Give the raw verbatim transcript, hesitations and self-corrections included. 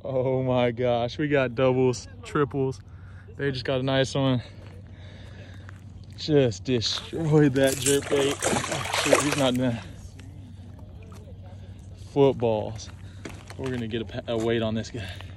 Oh my gosh, we got doubles, triples. They just got a nice one. Just destroyed that jerkbait. Oh, shoot, he's not done. Footballs. We're gonna get a, a weight on this guy.